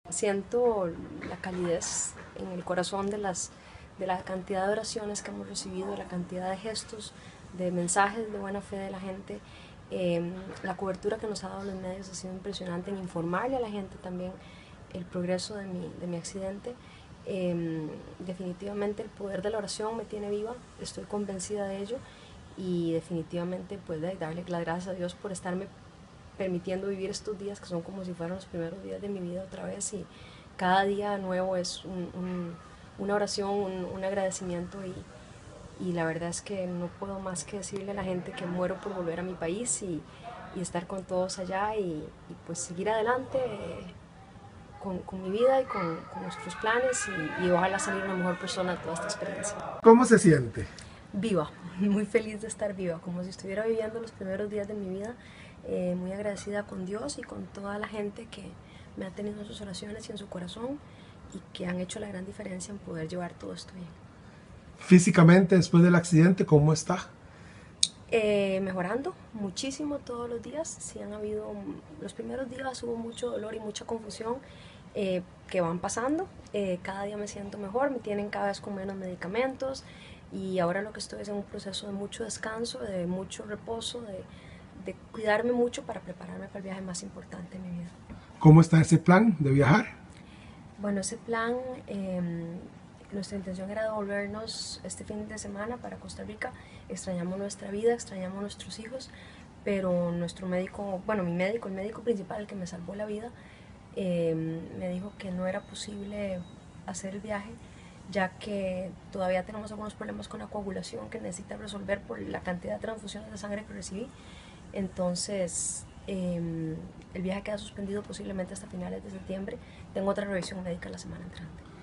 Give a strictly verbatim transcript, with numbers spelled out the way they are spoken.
Siento la calidez en el corazón de, las, de la cantidad de oraciones que hemos recibido, de la cantidad de gestos, de mensajes de buena fe de la gente. Eh, la cobertura que nos ha dado los medios ha sido impresionante en informarle a la gente también el progreso de mi, de mi accidente. Eh, definitivamente el poder de la oración me tiene viva, estoy convencida de ello y definitivamente pues darle las gracias a Dios por estarme permitiendo vivir estos días que son como si fueran los primeros días de mi vida otra vez, y cada día nuevo es un, un, una oración, un, un agradecimiento, y, y la verdad es que no puedo más que decirle a la gente que muero por volver a mi país y, y estar con todos allá y, y pues seguir adelante eh, con, con, mi vida y con, con nuestros planes, y, y ojalá salir una mejor persona de toda esta experiencia. ¿Cómo se siente? Viva, muy feliz de estar viva, como si estuviera viviendo los primeros días de mi vida, eh, muy agradecida con Dios y con toda la gente que me ha tenido en sus oraciones y en su corazón y que han hecho la gran diferencia en poder llevar todo esto bien. Físicamente, después del accidente, ¿cómo está? Eh, mejorando muchísimo todos los días. Sí, han habido, los primeros días hubo mucho dolor y mucha confusión eh, que van pasando. Eh, cada día me siento mejor, me tienen cada vez con menos medicamentos y ahora lo que estoy es en un proceso de mucho descanso, de mucho reposo, de, de cuidarme mucho para prepararme para el viaje más importante de mi vida. ¿Cómo está ese plan de viajar? Bueno, ese plan, eh, nuestra intención era devolvernos este fin de semana para Costa Rica. Extrañamos nuestra vida, extrañamos nuestros hijos, pero nuestro médico, bueno, mi médico, el médico principal, el que me salvó la vida, eh, me dijo que no era posible hacer el viaje, ya que todavía tenemos algunos problemas con la coagulación que necesita resolver por la cantidad de transfusiones de sangre que recibí. Entonces, eh, el viaje queda suspendido posiblemente hasta finales de septiembre. Tengo otra revisión médica la semana entrante.